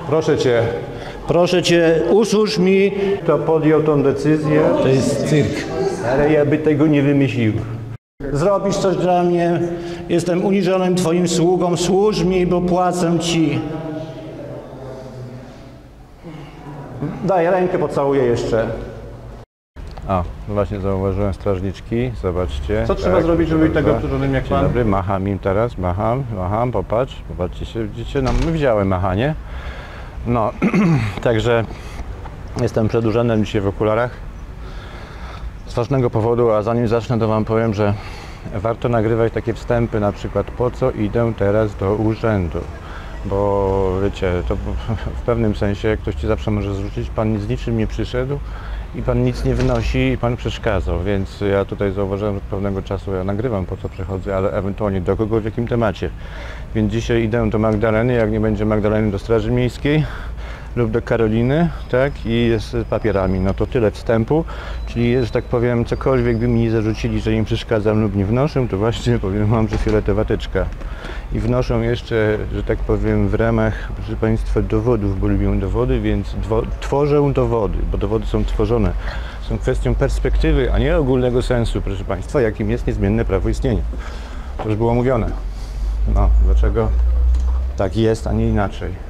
Proszę cię, usłysz mi, kto podjął tą decyzję. To jest cyrk. Ale ja by tego nie wymyślił. Zrobisz coś dla mnie, jestem uniżonym twoim sługą, służ mi, bo płacę ci. Daj rękę, pocałuję jeszcze. O, właśnie zauważyłem strażniczki, zobaczcie. Co trzeba zrobić, żeby być tak obsłużonym jak pan? Dzień dobry, macham im teraz, macham, popatrzcie się, widzicie, no my widziałem machanie. No, także jestem przed urzędem dzisiaj w okularach. Z ważnego powodu, a zanim zacznę, to wam powiem, że warto nagrywać takie wstępy, na przykład po co idę teraz do urzędu. Bo wiecie, to w pewnym sensie ktoś ci zawsze może zwrócić, pan z niczym nie przyszedł i pan nic nie wynosi i pan przeszkadzał, więc ja tutaj zauważyłem, że od pewnego czasu ja nagrywam, po co przychodzę, ale ewentualnie do kogo, w jakim temacie. Więc dzisiaj idę do Magdaleny, jak nie będzie Magdaleny, do Straży Miejskiej lub do Karoliny, tak, i jest z papierami. No to tyle wstępu, czyli, że tak powiem, cokolwiek by mi nie zarzucili, że im przeszkadzam lub nie wnoszę, to właśnie powiem wam, że fioletowa teczka. I wnoszą jeszcze, że tak powiem, w ramach, proszę państwa, dowodów, bo lubią dowody, więc tworzę dowody, bo dowody są tworzone. Są kwestią perspektywy, a nie ogólnego sensu, proszę państwa, jakim jest niezmienne prawo istnienia. To już było mówione. No, dlaczego tak jest, a nie inaczej?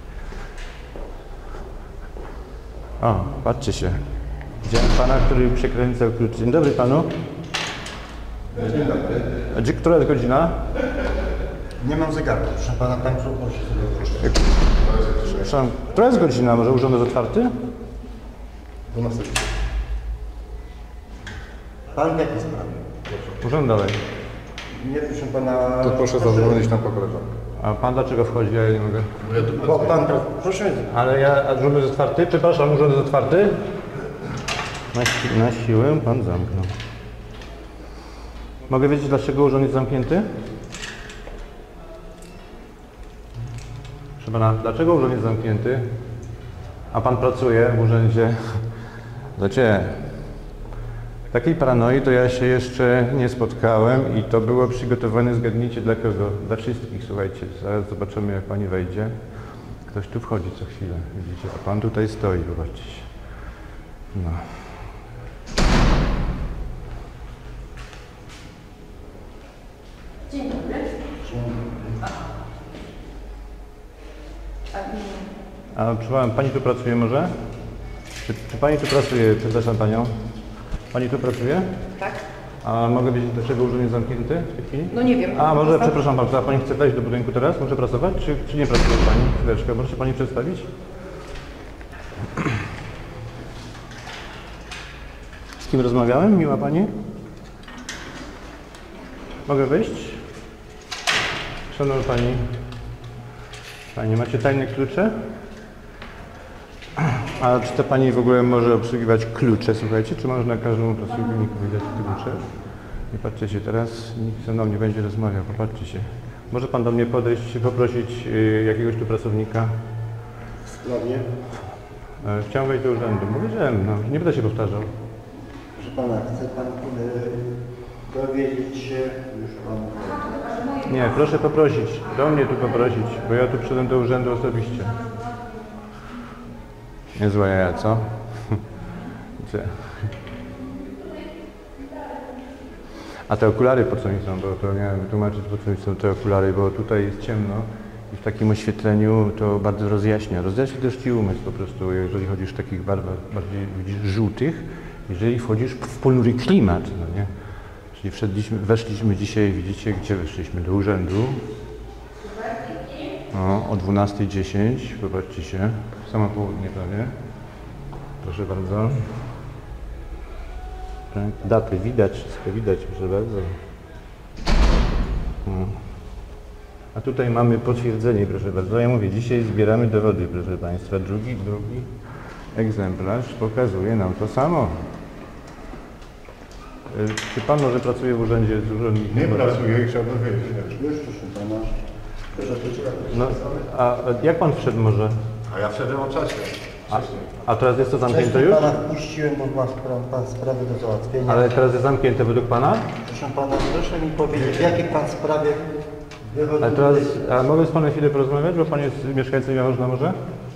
O, patrzcie się. Widziałem pana, który przekręcał klucz. Dzień dobry panu. Dzień dobry. A która jest godzina? Nie mam zegarku, proszę pana, tam proszę sobie. Przepraszam, która jest godzina? Może urząd jest otwarty? 12. Pan w jakiej sprawie? Urząd dalej. Nie, proszę pana. To proszę zadzwonić na po koleżankę. A pan dlaczego wchodzi? Ja nie mogę. Bo pan, proszę. Ale a urząd jest otwarty? Przepraszam, urząd jest otwarty? Na siłę pan zamknął. Mogę wiedzieć, dlaczego urząd jest zamknięty? Proszę pana, dlaczego urząd jest zamknięty? A pan pracuje w urzędzie? Znaczy, takiej paranoi to ja się jeszcze nie spotkałem i to było przygotowane, zgadnijcie dla kogo? Dla wszystkich, słuchajcie, zaraz zobaczymy, jak pani wejdzie. Ktoś tu wchodzi co chwilę, widzicie, a pan tutaj stoi, zobaczcie się. No. Dzień dobry. A przepraszam, pani tu pracuje może? Czy pani tu pracuje? Przepraszam panią. Pani tu pracuje? Tak. A mogę wiedzieć, dlaczego urząd jest zamknięty w tej chwili? No nie wiem. A może, przepraszam bardzo, a pani chce wejść do budynku teraz? Może pracować? Czy nie pracuje pani? Chwileczkę, może się pani przedstawić? Z kim rozmawiałem? Miła pani? Mogę wejść? Szanowna pani, macie tajne klucze? A czy ta pani w ogóle może obsługiwać klucze, słuchajcie? Czy można każdemu pracownikowi dać klucze? Nie patrzcie się, teraz nikt ze mną nie będzie rozmawiał, popatrzcie się. Może pan do mnie podejść i poprosić jakiegoś tu pracownika? W sprawie? Chciałem wejść do urzędu. Powiedziałem, no, nie będę się powtarzał. Proszę pana, chce pan dowiedzieć się już pan. Nie, proszę poprosić, do mnie tu poprosić, bo ja tu przyszedłem do urzędu osobiście. Niezłe jaja, co? A te okulary po co mi są? Bo to miałem wytłumaczyć, po co mi są te okulary, bo tutaj jest ciemno i w takim oświetleniu to bardzo rozjaśnia. Rozjaśnia też ci umysł po prostu, jeżeli chodzisz w takich barwach bardziej widzisz, żółtych, jeżeli wchodzisz w ponury klimat, no nie? Czyli weszliśmy dzisiaj, widzicie, gdzie weszliśmy? Do urzędu. O 12:10, popatrzcie się, samo południe prawie. Proszę bardzo. Tak, daty widać, wszystko widać, proszę bardzo. A tutaj mamy potwierdzenie, proszę bardzo. Ja mówię, dzisiaj zbieramy dowody, proszę państwa. Drugi egzemplarz pokazuje nam to samo. Czy pan może pracuje w urzędzie z urzędnikiem? Nie pracuję i chciałbym wiedzieć. Już proszę pana. No, a jak pan wszedł może? A ja wszedłem o czasie. A teraz jest to zamknięte już? Pana wpuściłem, bo ma pan sprawy do załatwienia. Ale teraz jest zamknięte według pana? Proszę pana, proszę mi powiedzieć, w jakiej pan sprawie wychodzi. A teraz, a mogę z panem chwilę porozmawiać, bo pan jest mieszkańcem Jaworzna może?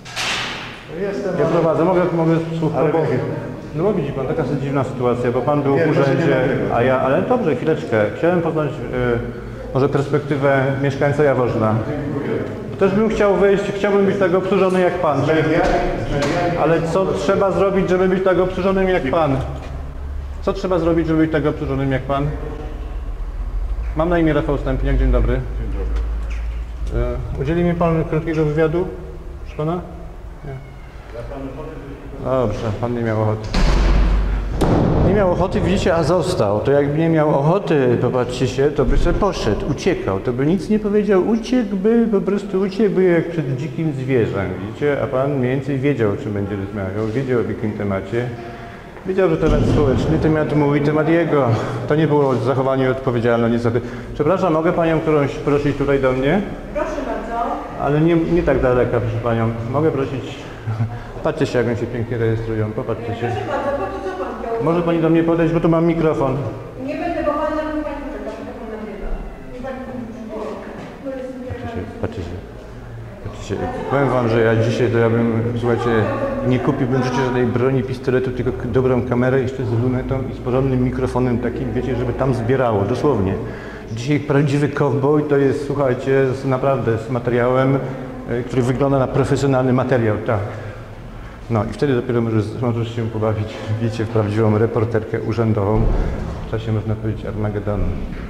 Ja prowadzę, mogę słuchać. No bo widzi pan, taka jest dziwna sytuacja, bo pan był w urzędzie, ale dobrze, chwileczkę. Chciałem poznać może perspektywę mieszkańca Jaworzna. Też bym chciał wyjść, chciałbym być tak obsłużony jak pan. Ale co trzeba zrobić, żeby być tak obsłużonym jak pan? Co trzeba zrobić, żeby być tak obsłużonym jak pan? Mam na imię Rafał Stępniak, dzień dobry. Udzieli mi pan krótkiego wywiadu? Proszę pana? Nie. Dobrze, pan nie miał ochoty. Nie miał ochoty, widzicie, a został. To jakby nie miał ochoty, popatrzcie się, to by sobie poszedł, uciekał. To by nic nie powiedział, uciekłby, po prostu uciekłby jak przed dzikim zwierzem, widzicie? A pan mniej więcej wiedział, o czym będzie rozmawiał, wiedział o jakim temacie. Wiedział, że temat społeczny, temat mój, temat jego. To nie było zachowanie odpowiedzialne, niestety. Przepraszam, mogę panią którąś prosić tutaj do mnie? Proszę bardzo. Ale nie tak daleka, proszę panią. Mogę prosić... Patrzcie się, jak oni się pięknie rejestrują, popatrzcie się. Proszę bardzo, po to co pan chciał? Może pani do mnie podejść, bo tu mam mikrofon. Nie będę, bo pan na mnie pani poczeka, to pan nagrywa. Nie tak Patrzcie się. Powiem wam, że ja dzisiaj to ja bym, słuchajcie, nie kupiłbym w życiu żadnej broni, pistoletu, tylko dobrą kamerę jeszcze z lunetą i z porządnym mikrofonem takim, wiecie, żeby tam zbierało, dosłownie. Dzisiaj prawdziwy cowboy to jest, słuchajcie, naprawdę z materiałem, który wygląda na profesjonalny materiał, tak. No i wtedy dopiero możesz się pobawić, wiecie, w prawdziwą reporterkę urzędową. W czasie, można powiedzieć, Armagedonu.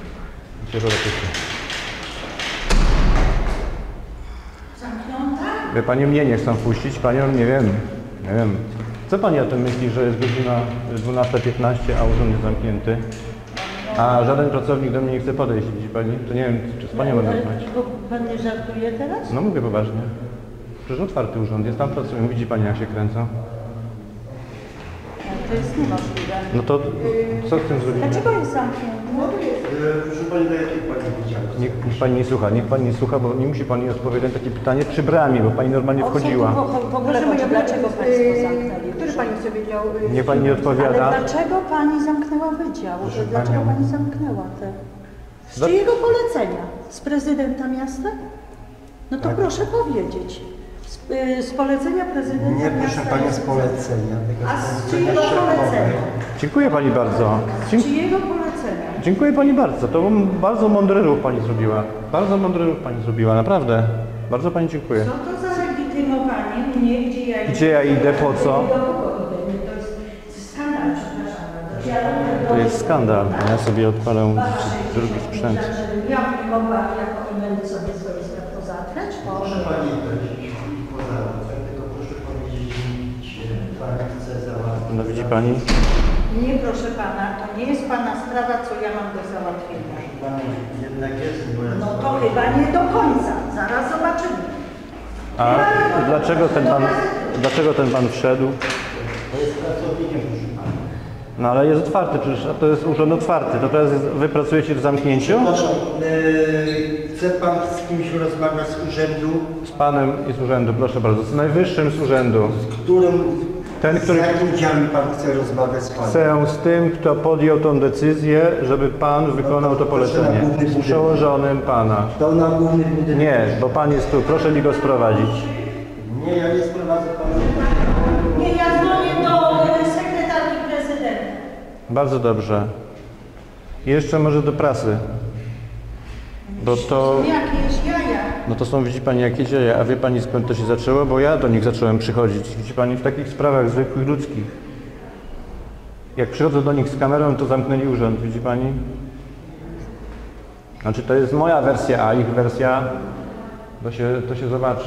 Wie pani, mnie nie chcą puścić, panią nie wiem. Co pani o tym myśli, że jest godzina 12:15, a urząd jest zamknięty? A żaden pracownik do mnie nie chce podejść, widzi pani? To nie wiem, czy z panią mogę rozmawiać. Pan nie żartuje teraz? No mówię poważnie. Przecież otwarty urząd jest, tam pracują, widzi pani, jak się kręcą. To jest niemożliwe. No to co z tym zrobimy? Dlaczego jest zamknięty? No to jest. Proszę pani, do jakiej pani widziała? Niech pani nie słucha, bo nie musi pani odpowiedzieć na takie pytanie przy bramie, bo pani normalnie wchodziła. W ogóle dlaczego państwo zamknęli? Który pani sobie wiedział? Nie pani nie odpowiada. Ale dlaczego pani zamknęła wydział? Dlaczego pani zamknęła te? Z czyjego polecenia? Z prezydenta miasta? No to proszę powiedzieć. Z polecenia prezydenta Nie, miasta. proszę pani, z polecenia. A z czyjego polecenia? Dziękuję pani bardzo. Z czyjego polecenia? Dziękuję pani bardzo. To bardzo mądry ruch pani zrobiła. Bardzo mądry ruch pani zrobiła, naprawdę. Bardzo pani dziękuję. Co to za legitymowanie mnie, Gdzie ja idę, po co? To jest skandal, przepraszam. To jest skandal. Ja sobie odpalę drugi sprzęt. Ja bym mogła jako będę sobie swoje sprawy zatrać? Proszę pani wejść poza tylko proszę powiedzieć, gdzie pan chce załatwić. No widzi pani? Nie, proszę pana, to nie jest pana sprawa, co ja mam do załatwienia. Pani jednak jest, bo ja... No to chyba nie do końca. Zaraz zobaczymy. A dlaczego ten pan wszedł? To jest pracownikiem, proszę pana. No ale jest otwarty przecież, a to jest urząd otwarty. To teraz wy pracujecie w zamknięciu? Przepraszam, chce pan z kimś rozmawiać z urzędu, Z panem i z urzędu, proszę bardzo. Z najwyższym z urzędu. z jakim działem pan chce rozmawiać z panem? Chcę z tym, kto podjął tą decyzję, żeby pan wykonał to polecenie. Z przełożonym pana. To na główny budynek. Nie, bo pan jest tu. Proszę mi go sprowadzić. Nie, ja nie sprowadzę pana. Nie, ja dzwonię do sekretarki prezydenta. Bardzo dobrze. I jeszcze może do prasy. Bo to... Jakieś jaja. No to są, widzi pani, jakie dzieje. A wie pani, skąd to się zaczęło? Bo ja do nich zacząłem przychodzić. Widzi pani, w takich sprawach zwykłych, ludzkich. Jak przychodzę do nich z kamerą, to zamknęli urząd. Widzi pani? Znaczy, to jest moja wersja, a ich wersja to się zobaczy.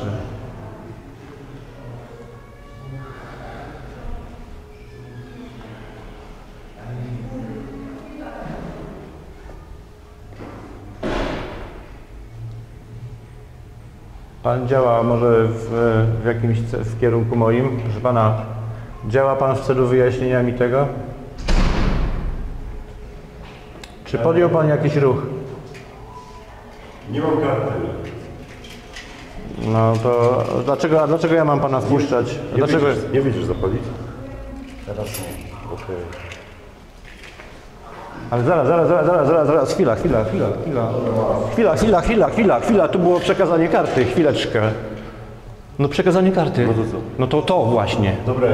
Pan działa może w jakimś w kierunku moim. Proszę pana, działa pan w celu wyjaśnienia mi tego? Czy podjął pan jakiś ruch? Nie mam karty. No to dlaczego ja mam pana wpuszczać? Dlaczego? Nie widzisz za policję? Teraz nie. Okej. Ale zaraz, chwila, tu było przekazanie karty, chwileczkę. No przekazanie karty. No to co? No to właśnie. Dobra.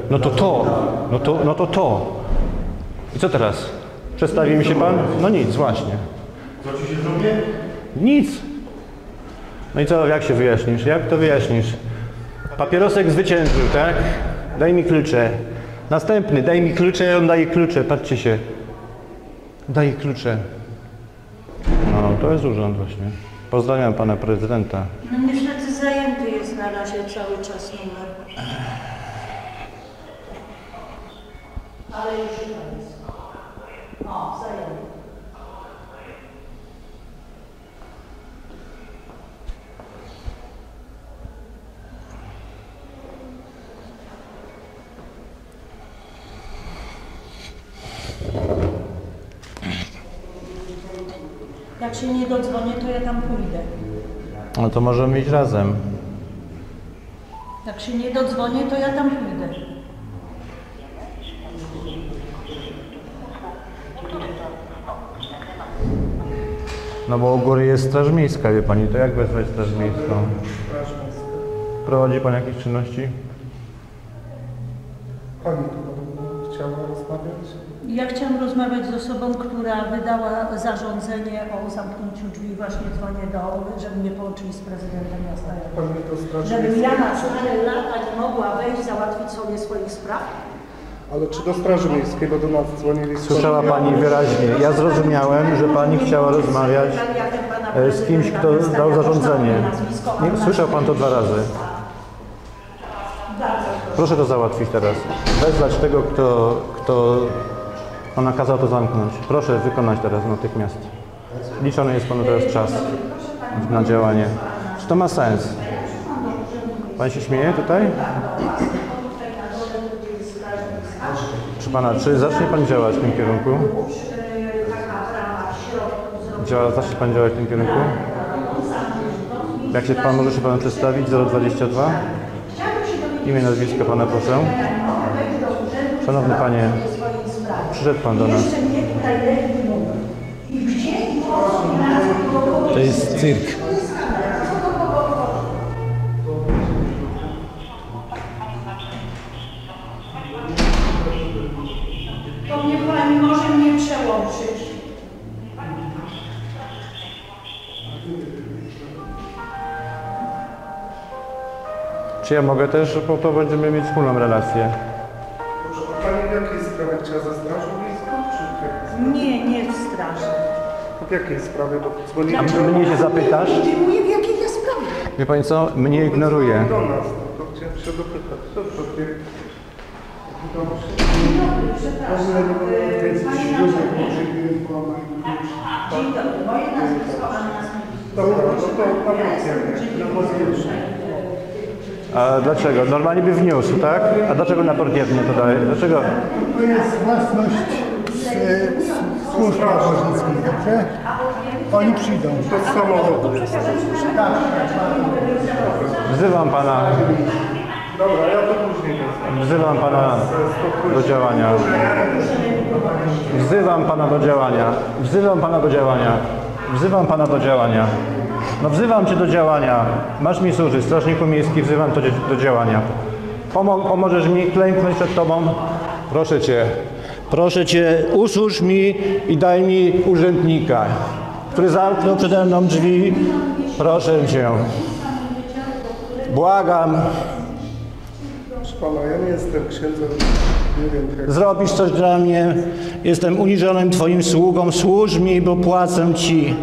No to. I co teraz? Przedstawi mi się pan? No nic, właśnie. Co ci się zrobię? Nic. No i co, jak się wyjaśnisz? Jak to wyjaśnisz? Papierosek zwyciężył, tak? Daj mi klucze. Następny, daj mi klucze, on daje klucze, patrzcie się. Daje klucze. No, to jest urząd właśnie. Pozdrawiam pana prezydenta. No niestety zajęty jest na razie cały czas numer. Ale już chyba jest. O, zajęty. Jak się nie dodzwonię, to ja tam pójdę. No to możemy iść razem. Jak się nie dodzwonię, to ja tam pójdę. No bo u góry jest straż miejska, wie pani, to jak wezwać straż miejską? Prowadzi pan jakieś czynności? Pani chciała rozmawiać? Ja chciałam rozmawiać z osobą, która wydała zarządzenie o zamknięciu drzwi. Właśnie dzwonię żeby mnie połączyli z prezydentem miasta. Pani to straży Żebym ja miejskiej? na stare lata nie mogła wejść, załatwić sobie swoich spraw. Ale czy do Straży Miejskiej, bo do nas dzwonili... Słyszała pani wyraźnie. Ja zrozumiałem, że pani chciała rozmawiać z kimś, kto dał zarządzenie. Nie, słyszał pan to 2 razy. Proszę to załatwić teraz. Wezwać tego, kto nakazał to zamknąć. Proszę wykonać teraz natychmiast. Liczony jest panu teraz czas na działanie. Czy to ma sens? Pan się śmieje tutaj? Czy zacznie pan działać w tym kierunku? Zacznie pan działać w tym kierunku? Jak się pan, może się pan przedstawić? 022? Imię, nazwisko pana proszę. Szanowny panie, przyszedł pan do nas. To jest cyrk. To mnie pani może mnie przełączyć. Czy ja mogę też, bo to będziemy mieć wspólną relację. Proszę, a pani w jakiej sprawie chciała za Strażą Miejską, czy w jakiej sprawie? Nie w straży. W jakiej sprawie, bo dzwonili Mnie się zapytasz? Nie mówię w jakiej ja sprawie. Wie pani co? Mnie ignoruje. do nas, no to chciałem się dopytać. Dobrze, nie. Dzień dobry, moje nazwisko Anna Smith. Dobra, no to na policję. A dlaczego? Normalnie by wniósł, tak? A dlaczego na portiernie to daje? Dlaczego? To jest własność służb pożycznych, dobrze? Oni przyjdą. To z samochodu. Wzywam pana. Dobra, ja to później wezmę. Wzywam pana do działania. Wzywam pana do działania. Wzywam pana do działania. Wzywam pana do działania. No wzywam cię do działania. Masz mi służyć, strażniku miejski, wzywam cię do działania. Pomożesz mi klęknąć przed tobą? Proszę cię. Proszę cię, usłuż mi i daj mi urzędnika, który zamknął przede mną drzwi. Proszę cię. Błagam. Proszę pana, ja nie jestem księdzem, nie wiem jak... Zrobisz coś dla mnie. Jestem uniżonym twoim sługą. Służ mi, bo płacę ci.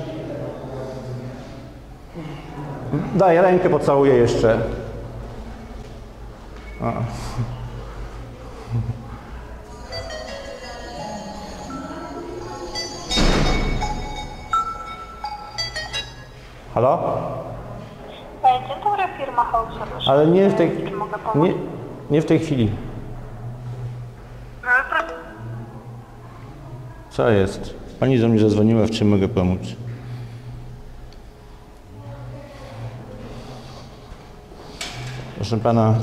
Daj rękę, pocałuję jeszcze. O. Halo? Dzień dobry, firma House Solutions. Ale nie w tej, Czy mogę pomóc? nie w tej chwili. Co jest? Pani do mnie zadzwoniła, w czym mogę pomóc? Proszę pana,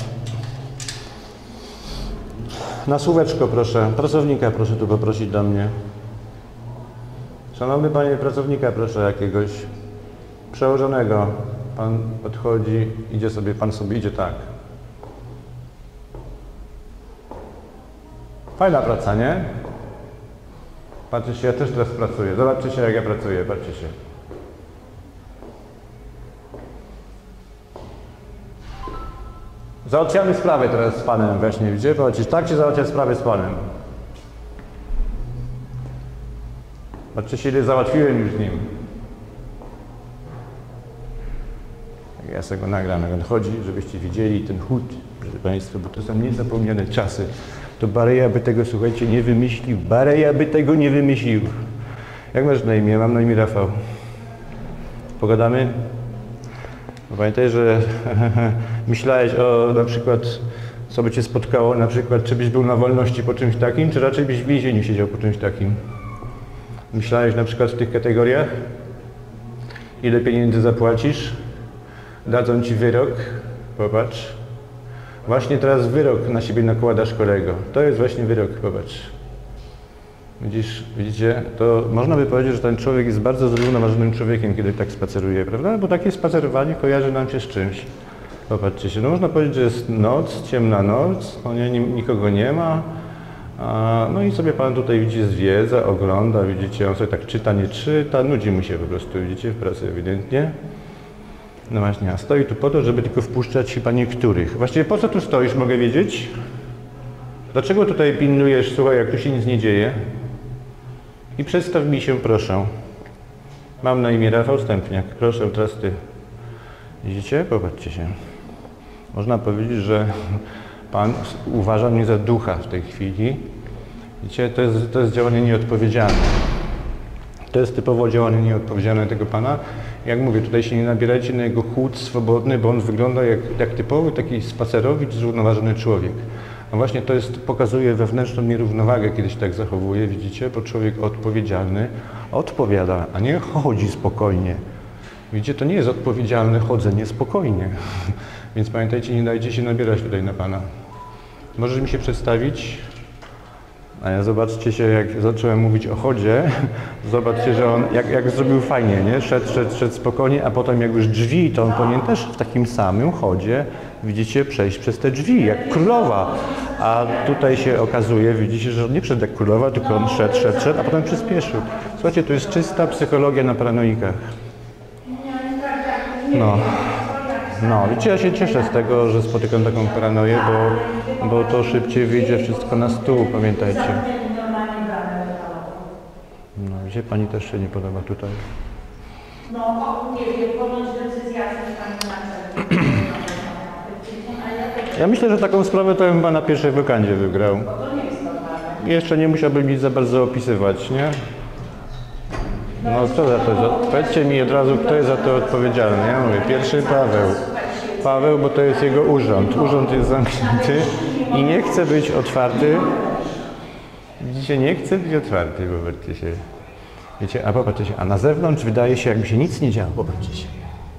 na słóweczko proszę, pracownika proszę tu poprosić do mnie. Szanowny panie, pracownika proszę jakiegoś przełożonego. Pan podchodzi, idzie sobie, pan sobie idzie tak. Fajna praca, nie? Patrzcie się, ja też teraz pracuję. Zobaczcie się, jak ja pracuję, patrzcie się. Załatwiamy sprawę teraz z panem właśnie, widzicie? Patrzcie, tak się załatwia sprawę z panem. Patrzcie się, ile załatwiłem już z nim. Ja sobie go nagram, jak on chodzi, żebyście widzieli ten chód, proszę Państwa, bo to są niezapomniane czasy. To Bareja by tego, słuchajcie, nie wymyślił. Bareja by tego nie wymyślił. Jak masz na imię? Mam na imię Rafał. Pogadamy? Pamiętaj, że myślałeś o na przykład, co by cię spotkało, na przykład, czy byś był na wolności po czymś takim, czy raczej byś w więzieniu siedział po czymś takim? Myślałeś na przykład w tych kategoriach? Ile pieniędzy zapłacisz? Dadzą ci wyrok? Popatrz. Właśnie teraz wyrok na siebie nakładasz, kolego. To jest właśnie wyrok, popatrz. Widzicie? To można by powiedzieć, że ten człowiek jest bardzo zrównoważonym człowiekiem, kiedy tak spaceruje, prawda? Bo takie spacerowanie kojarzy nam się z czymś. Popatrzcie się, no można powiedzieć, że jest noc, ciemna noc, nikogo nie ma. No i sobie pan tutaj widzi, zwiedza, ogląda, widzicie, on sobie tak czyta, nie czyta, nudzi mu się po prostu, widzicie, w pracy ewidentnie. No właśnie, a stoi tu po to, żeby tylko wpuszczać chyba niektórych. Właściwie po co tu stoisz, mogę wiedzieć? Dlaczego tutaj pilnujesz, słuchaj, jak tu się nic nie dzieje? I przedstaw mi się, proszę. Mam na imię Rafał Stępniak. Proszę, teraz ty. Widzicie? Popatrzcie się. Można powiedzieć, że pan uważa mnie za ducha w tej chwili. Widzicie? To jest działanie nieodpowiedzialne. To jest typowo działanie nieodpowiedzialne tego pana. Jak mówię, tutaj się nie nabierajcie na jego chłód swobodny, bo on wygląda jak typowy taki spacerowicz, zrównoważony człowiek. No właśnie to pokazuje wewnętrzną nierównowagę, kiedy się tak zachowuje, widzicie? Bo człowiek odpowiedzialny odpowiada, a nie chodzi spokojnie. Widzicie, to nie jest odpowiedzialne chodzenie spokojnie. Więc pamiętajcie, nie dajcie się nabierać tutaj na pana. Możesz mi się przedstawić? A ja zobaczcie się, jak zacząłem mówić o chodzie, zobaczcie, że on jak zrobił fajnie, nie? Szedł spokojnie, a potem jak już drzwi, to on powinien też w takim samym chodzie, widzicie, przejść przez te drzwi, jak królowa. A tutaj się okazuje, widzicie, że on nie szedł jak królowa, tylko on szedł, a potem przyspieszył. Słuchajcie, to jest czysta psychologia na paranoikach. No, widzicie, ja się cieszę z tego, że spotykam taką paranoję, bo to szybciej wyjdzie wszystko na stół, pamiętajcie. No, widzicie, pani też się nie podoba tutaj. No, nie wiem, ponoć decyzja Ja myślę, że taką sprawę to bym chyba na pierwszej wokandzie wygrał. Jeszcze nie musiałbym nic za bardzo opisywać, nie? No, kto za to? Powiedzcie mi od razu, kto jest za to odpowiedzialny. Ja mówię, pierwszy Paweł. Paweł, bo to jest jego urząd. Urząd jest zamknięty i nie chce być otwarty. Widzicie, nie chce być otwarty, popatrzcie się. Wiecie, a popatrzcie się, a na zewnątrz wydaje się, jakby się nic nie działo. Popatrzcie się.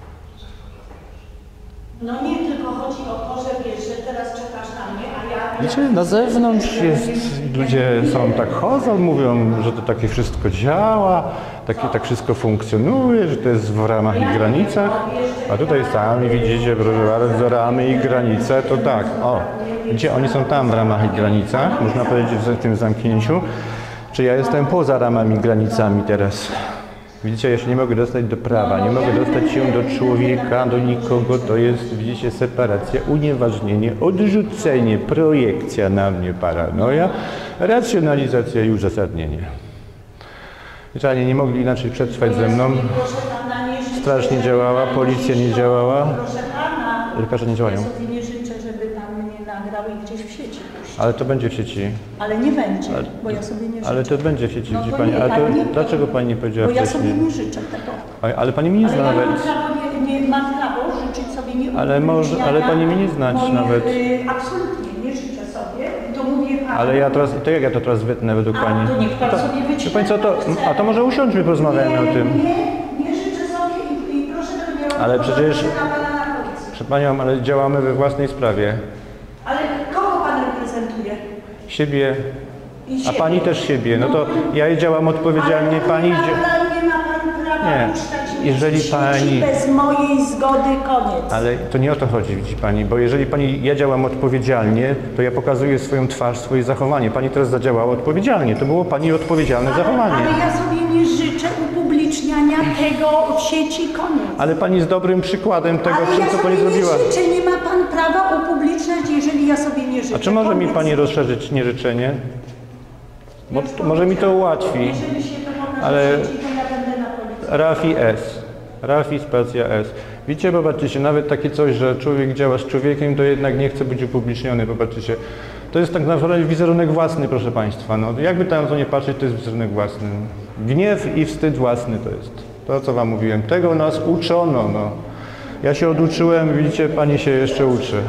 No nie, tylko chodzi o to, że wiesz, że teraz czekasz na mnie, a ja... Wiecie, na zewnątrz ludzie są tak chodzą, mówią, że to takie wszystko działa, tak wszystko funkcjonuje, że to jest w ramach i granicach, a tutaj sami widzicie, proszę bardzo, ramy i granice, to tak, o, gdzie oni są tam w ramach i granicach, można powiedzieć w tym zamknięciu, czy ja jestem poza ramami i granicami teraz. Widzicie, ja się nie mogę dostać do prawa, nie mogę dostać się do człowieka, do nikogo, to jest, widzicie, separacja, unieważnienie, odrzucenie, projekcja na mnie, paranoja, racjonalizacja i uzasadnienie. Zwyczajnie nie mogli inaczej przetrwać ze mną, straż nie działała, policja nie działała, lekarze nie działają. Ja sobie nie życzę, żeby tam mnie nagrał i gdzieś w sieci puścił. Ale to będzie w sieci. Ale nie będzie, bo ja sobie nie życzę. Ale to będzie w sieci, No widzi to pani. nie, Ale ale to, nie- dlaczego pani nie powiedziała Bo ja wcześniej? sobie nie życzę tego. Ale pani mi nie zna Ale ja nawet. mam prawo, nie mam prawo życzyć sobie nie Ale pani mnie nie znać nawet. Absolutnie nie życzę sobie, to mówię panu. Ale ja teraz, to jak ja to teraz wytnę według pani? To niech pan sobie wytnie. Wie pani co, a to może usiądźmy, porozmawiajmy o tym. Nie życzę sobie i proszę, żeby miał... Ale przecież, na pana na policję. przed panią, ale działamy we własnej sprawie. Ale kogo pan reprezentuje? Siebie, I a siebie. pani też siebie. No to ja działam odpowiedzialnie, pani... Ale nie ma pan prawa Nie. puszczać jeżeli w sieci pani... bez mojej zgody, koniec. Ale to nie o to chodzi, widzi pani, bo jeżeli pani, ja działam odpowiedzialnie, to ja pokazuję swoją twarz, swoje zachowanie. Pani teraz zadziałała odpowiedzialnie, to było pani odpowiedzialne zachowanie. Ale ja sobie nie życzę upubliczniania tego w sieci, koniec. Ale pani jest dobrym przykładem tego, Ale ja co pani sobie zrobiła. nie życzę, nie ma pan prawa upubliczniać, jeżeli ja sobie nie życzę. A czy może mi Koniec. pani rozszerzyć nieżyczenie? Bo może mi to ułatwi. Jeżeli się to pokaże Ale- w sieci, to ja będę na policji. Rafi S. Rafi spacja S. Widzicie, popatrzcie się, nawet takie coś, że człowiek działa z człowiekiem, to jednak nie chce być upubliczniony, popatrzcie się. To jest tak naprawdę wizerunek własny, proszę państwa. No, jakby tam to nie patrzeć, to jest wizerunek własny. Gniew i wstyd własny to jest. To, co wam mówiłem. Tego nas uczono, no. Ja się oduczyłem, widzicie, pani się jeszcze uczy.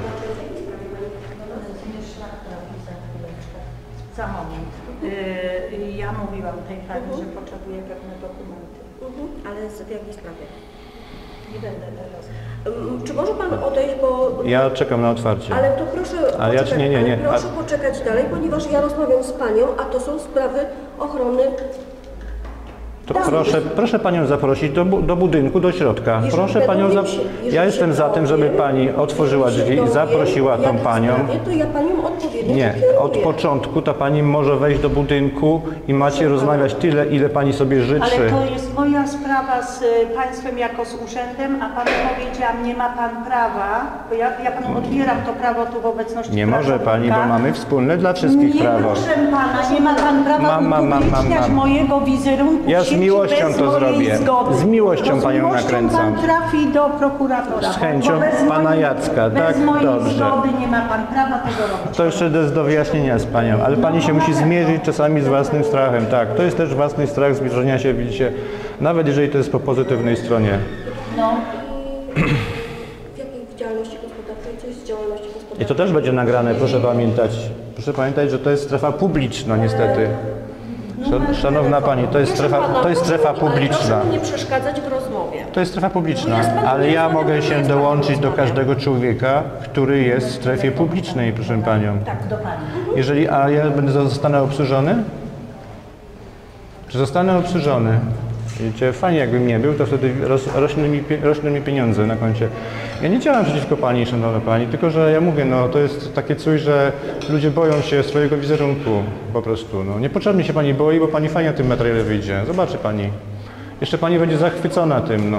Za moment. Ja mówiłam tej pani, że potrzebuję pewne dokumenty. Ale w jakiej sprawie? Nie będę teraz. Czy może Pan odejść, bo... Ja czekam na otwarcie. Ale to proszę Ale ja- poczekać, nie. ale proszę poczekać dalej, ponieważ ja rozmawiam z Panią, a to są sprawy ochrony To danych. proszę panią zaprosić do budynku, do środka. Jeżeli Proszę panią dowiem się- jeżeli Ja się jestem za tym, żeby dowiem, pani otworzyła jeżeli się drzwi, dowiem, zaprosiła tą jakiej panią. sprawie, to ja Panią odpowiednio Nie, kieruję. od początku ta pani może wejść do budynku i macie rozmawiać tyle, ile pani sobie życzy. Ale to jest moja sprawa z państwem jako z urzędem, a pan powiedział, nie ma pan prawa, bo ja panu odbieram to prawo tu w obecności Nie może pani, bo pracownika. mamy wspólne dla wszystkich Nie, prawo. proszę pana, nie ma pan prawa Mam. upubliczniać mojego wizerunku Ja w z sieci miłością bez to mojej zrobię. zgody. Z miłością Bo z panią miłością nakręcam. pan trafi do prokuratora. Z chęcią bo bez pana mojej- Jacka, tak? Bez mojej Dobrze. zgody nie ma pan prawa tego robić. To jeszcze jest do wyjaśnienia z panią, ale pani się musi zmierzyć czasami z własnym strachem. Tak, to jest też własny strach zmierzenia się, widzicie, nawet jeżeli to jest po pozytywnej stronie. No. W jakiej działalności gospodarczej, coś z działalności gospodarczej? I to też będzie nagrane, proszę pamiętać. Proszę pamiętać, że to jest strefa publiczna niestety. Szanowna pani, to jest strefa Ale publiczna. proszę mi nie przeszkadzać w rozmowie. To jest strefa publiczna, ale ja mogę się dołączyć do każdego człowieka, który jest w strefie publicznej, proszę panią. Tak, do pani. A ja zostanę obsłużony? Czy zostanę obsłużony? Wiecie, fajnie jakbym nie był, to wtedy rośnie mi pieniądze na koncie. Ja nie działam przeciwko pani, szanowna pani, tylko że ja mówię, no to jest takie coś, że ludzie boją się swojego wizerunku po prostu. No. Niepotrzebnie się pani boi, bo pani fajnie na tym materiale wyjdzie. Zobaczy pani. Jeszcze pani będzie zachwycona tym, no.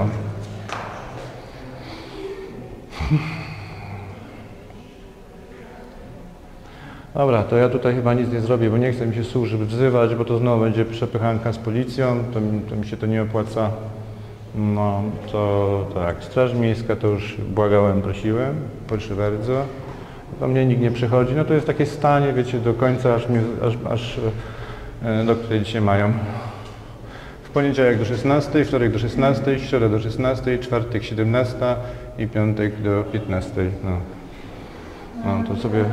Dobra, to ja tutaj chyba nic nie zrobię, bo nie chcę mi się służb wzywać, bo to znowu będzie przepychanka z policją, to mi się to nie opłaca. No, to tak, Straż Miejska to już błagałem, prosiłem, proszę bardzo. Do mnie nikt nie przychodzi, no to jest takie stanie, wiecie, do końca, aż do której dzisiaj mają. W poniedziałek do 16, wtorek do 16, środa do 16, czwartek 17 i piątek do 15. No to sobie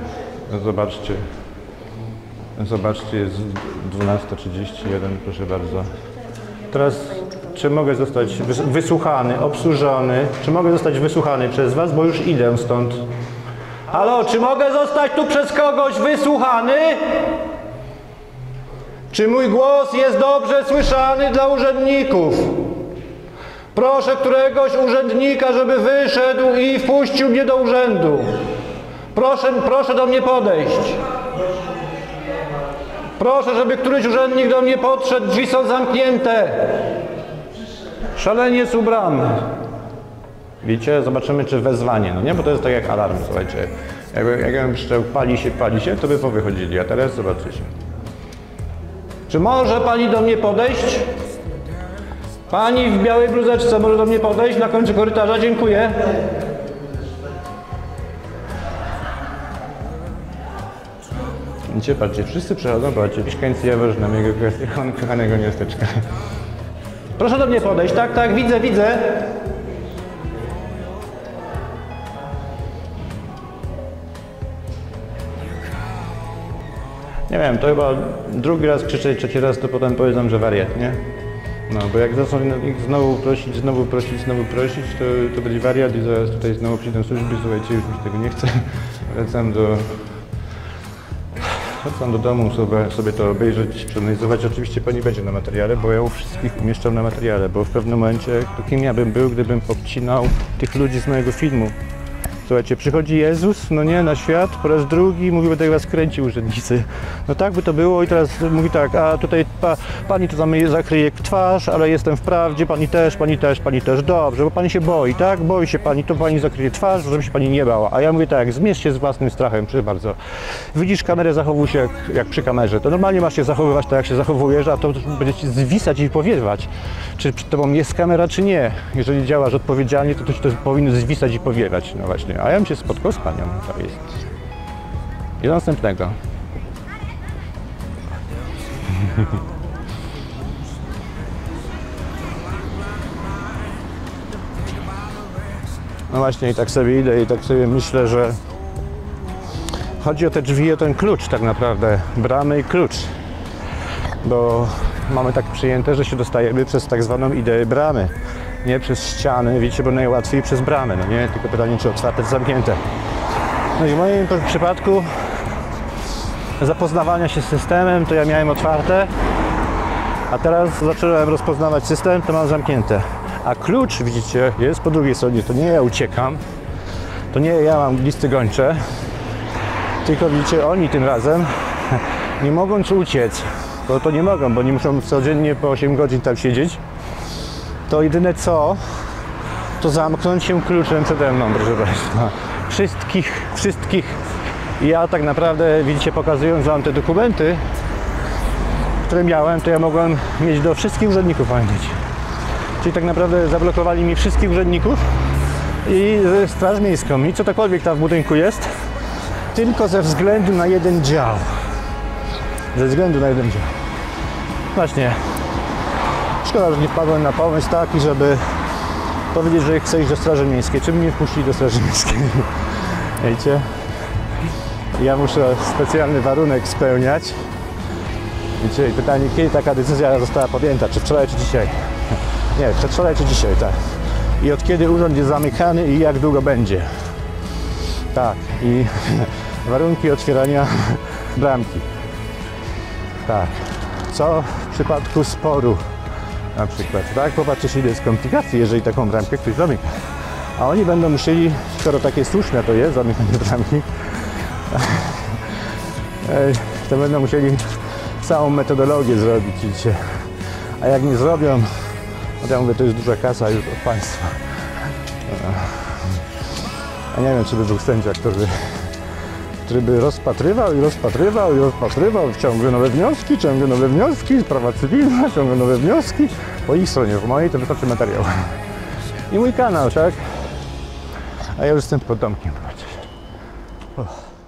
zobaczcie, jest 12:31, proszę bardzo. Teraz, czy mogę zostać wysłuchany, obsłużony? Czy mogę zostać wysłuchany przez was, bo już idę stąd. Halo, czy mogę zostać tu przez kogoś wysłuchany? Czy mój głos jest dobrze słyszany dla urzędników? Proszę któregoś urzędnika, żeby wyszedł i wpuścił mnie do urzędu. Proszę do mnie podejść. Proszę, żeby któryś urzędnik do mnie podszedł, drzwi są zamknięte. Szaleniec u bram. Widzicie, zobaczymy czy wezwanie, no nie, bo to jest tak jak alarm, słuchajcie. Jak ja bym krzyczał pali się, to by powychodzili, a teraz zobaczycie. Czy może pani do mnie podejść? Pani w białej bluzeczce może do mnie podejść na końcu korytarza, dziękuję. Widzicie, patrzcie, wszyscy przechodzą, patrzcie, mieszkańcy Jaworzyna, mojego kochanego miasteczka. Proszę do mnie podejść, tak, widzę. Nie wiem, to chyba drugi raz krzyczeć, trzeci raz to potem powiedzą, że wariat, nie? No, bo jak zaczną ich znowu prosić, to będzie wariat i zaraz tutaj znowu przyjdą służby, słuchajcie, już mi się tego nie chce. Wracam do wracam do domu sobie to obejrzeć, przeanalizować. Oczywiście pani będzie na materiale, bo ja u wszystkich umieszczam na materiale, bo w pewnym momencie, to kim ja bym był, gdybym obcinał tych ludzi z mojego filmu. Słuchajcie, przychodzi Jezus, no nie, na świat, po raz drugi, mówi, będę was kręcił urzędnicy. No tak by to było i teraz mówi tak, a tutaj pani to zakryje twarz, ale jestem w prawdzie, pani też, dobrze, bo pani się boi, tak? Boi się pani, to pani zakryje twarz, żeby się pani nie bała. A ja mówię tak, zmierz się z własnym strachem, proszę bardzo. Widzisz kamerę, zachowuj się jak przy kamerze. To normalnie masz się zachowywać tak, jak się zachowujesz, a to będzie ci zwisać i powiewać, czy przed tobą jest kamera, czy nie. Jeżeli działasz odpowiedzialnie, to to powinno zwisać i powiewać, no właśnie. A ja bym się spotkał z panią, to jest. I do następnego. No właśnie, i tak sobie idę i tak sobie myślę, że chodzi o te drzwi, o ten klucz tak naprawdę, bramy i klucz. Bo mamy tak przyjęte, że się dostajemy przez tak zwaną ideę bramy. Nie przez ściany, wiecie, bo najłatwiej przez bramę, no nie? Tylko pytanie, czy otwarte, czy zamknięte. No i w moim przypadku zapoznawania się z systemem, to ja miałem otwarte, a teraz zacząłem rozpoznawać system, to mam zamknięte. A klucz, widzicie, jest po drugiej stronie, to nie ja uciekam, to nie ja mam listy gończe, tylko widzicie, oni tym razem nie mogą uciec, bo to nie mogą, bo nie muszą codziennie po 8 godzin tam siedzieć. To jedyne co, to zamknąć się kluczem przede mną, proszę Państwa. Wszystkich. Ja tak naprawdę, widzicie, pokazując wam te dokumenty, które miałem, to ja mogłem mieć do wszystkich urzędników pamiętać. Czyli tak naprawdę zablokowali mi wszystkich urzędników i Straż Miejską. I cokolwiek tam w budynku jest, tylko ze względu na jeden dział. Ze względu na jeden dział. Właśnie. Szkoda, że nie wpadłem na pomysł taki, żeby powiedzieć, że chcę iść do Straży Miejskiej. Czy mnie wpuścili do Straży Miejskiej? Wiecie? Ja muszę specjalny warunek spełniać. Wiecie, i pytanie, kiedy taka decyzja została podjęta? Czy wczoraj, czy dzisiaj? Nie, przedwczoraj, czy dzisiaj, tak. I od kiedy urząd jest zamykany i jak długo będzie? Tak, i warunki otwierania bramki. Tak. Co w przypadku sporu? Na przykład, tak? Popatrzcie, ile jest komplikacji, jeżeli taką bramkę ktoś zamyka. A oni będą musieli, skoro takie słuszne to jest, zamykanie bramki, to będą musieli całą metodologię zrobić, widzicie. A jak nie zrobią, no ja mówię, to jest duża kasa już od państwa. Ja nie wiem, czy by był sędzia, który by rozpatrywał, ciągle nowe wnioski, sprawa cywilna, ciągle nowe wnioski. Po ich stronie, w mojej to wystarczy materiał. I mój kanał, tak? A ja już jestem pod domkiem.